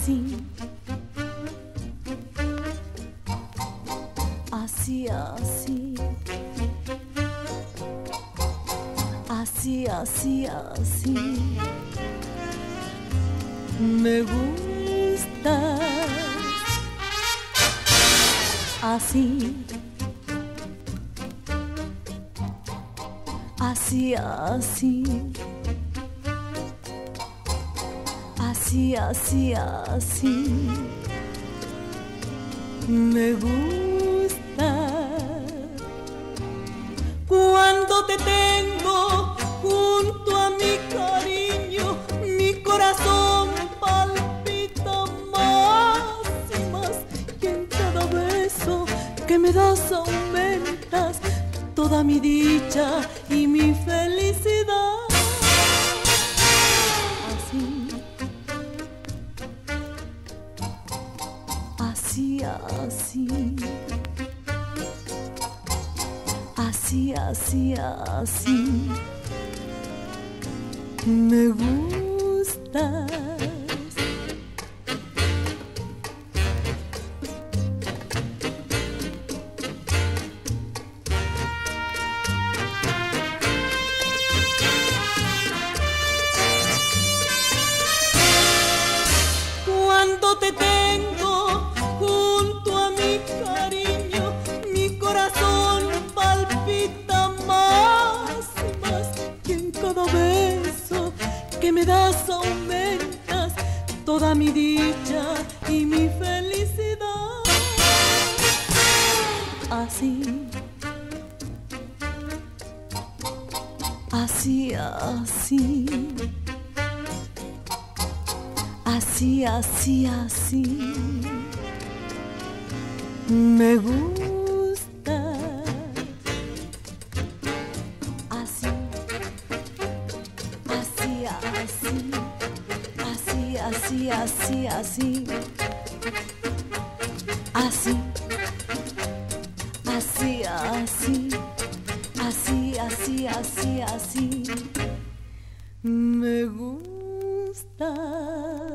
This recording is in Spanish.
así, así, así, así, así, así. Me gustas así, así, así, así, así, así. Me gusta cuando te tengo junto a mi cariño, mi corazón palpita más y más, y en cada beso que me das aumentas toda mi dicha y mi felicidad. Así, así, así, así, así. Me gustas. Cuando te tengo junto a mi cariño, mi corazón palpita más y más, y en cada beso que me das aumentas toda mi dicha y mi felicidad. Así, así, así, así, así, así. Me gusta así, así, así, así, así, así, así, así, así, así, así, así, así, así. Me gusta.